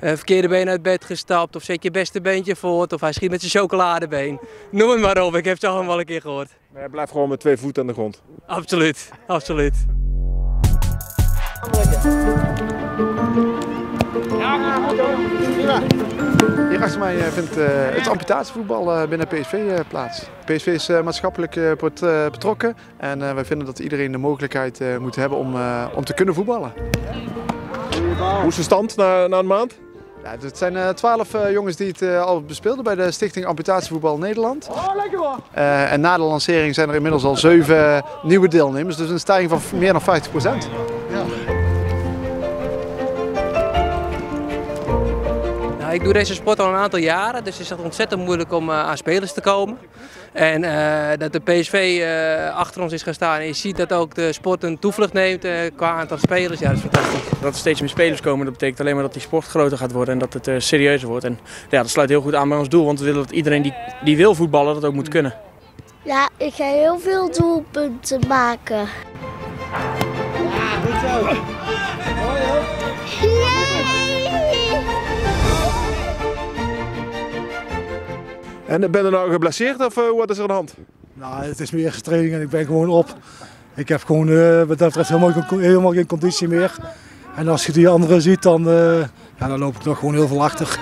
verkeerde been uit bed gestapt of zet je beste beentje voort of hij schiet met zijn chocoladebeen. Noem het maar op, ik heb het allemaal wel een keer gehoord. Maar hij blijft gewoon met 2 voeten aan de grond. Absoluut, absoluut. Hier achter mij vindt het amputatievoetbal binnen PSV plaats. PSV is maatschappelijk betrokken en wij vinden dat iedereen de mogelijkheid moet hebben om te kunnen voetballen. Hoe is de stand na een maand? Ja, het zijn 12 jongens die het al bespeelden bij de Stichting Amputatievoetbal Nederland. En na de lancering zijn er inmiddels al 7 nieuwe deelnemers, dus een stijging van meer dan 50%. Ja. Ik doe deze sport al een aantal jaren, dus het is ontzettend moeilijk om aan spelers te komen. En dat de PSV achter ons is gaan staan en je ziet dat ook de sport een toevlucht neemt qua aantal spelers, ja, dat is fantastisch. Dat er steeds meer spelers komen, dat betekent alleen maar dat die sport groter gaat worden en dat het serieuzer wordt. En ja, dat sluit heel goed aan bij ons doel, want we willen dat iedereen die wil voetballen dat ook moet kunnen. Ja, ik ga heel veel doelpunten maken. Ja, goed zo. Mooi hoor. En ben je nou geblesseerd of wat is er aan de hand? Nou, het is meer training en ik ben gewoon op. Ik heb gewoon wat dat betreft helemaal geen conditie meer. En als je die anderen ziet, dan loop ik toch gewoon heel veel achter.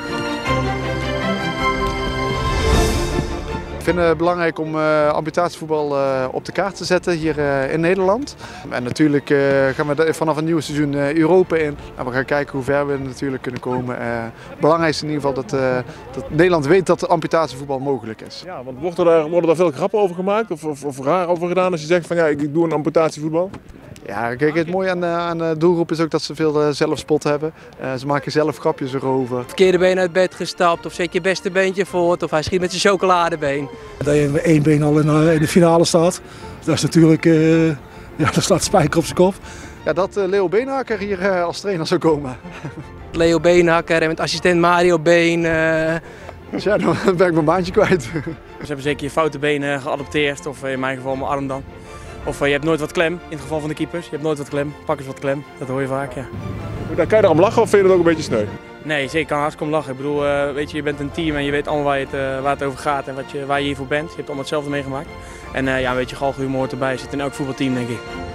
Ik vind het belangrijk om amputatievoetbal op de kaart te zetten hier in Nederland. En natuurlijk gaan we vanaf een nieuw seizoen Europa in. En we gaan kijken hoe ver we natuurlijk kunnen komen. Het belangrijkste in ieder geval dat Nederland weet dat amputatievoetbal mogelijk is. Ja, want worden daar veel grappen over gemaakt of raar over gedaan als je zegt van ja, ik doe een amputatievoetbal? Ja, kijk, het mooie aan de doelgroep is ook dat ze veel zelfspot hebben. Ze maken zelf grapjes erover. Verkeerde been uit bed gestapt of zet je beste beentje voort of hij schiet met zijn chocoladebeen. Dat je met 1 been al in de finale staat, dat is natuurlijk, daar staat spijker op zijn kop. Ja, dat Leo Beenhakker hier als trainer zou komen. Leo Beenhakker en met assistent Mario Been. Dus ja, dan ben ik mijn baantje kwijt. Ze hebben zeker je foute benen geadopteerd, of in mijn geval mijn arm dan. Of je hebt nooit wat klem, in het geval van de keepers. Je hebt nooit wat klem, pak eens wat klem, dat hoor je vaak, ja. Kan je daarom lachen of vind je dat ook een beetje sneu? Nee, zeker, ik kan hartstikke om lachen. Ik bedoel, weet je bent een team en je weet allemaal waar het over gaat en waar je hiervoor bent. Je hebt allemaal hetzelfde meegemaakt. En ja, een beetje galgenhumor hoort erbij, zit in elk voetbalteam, denk ik.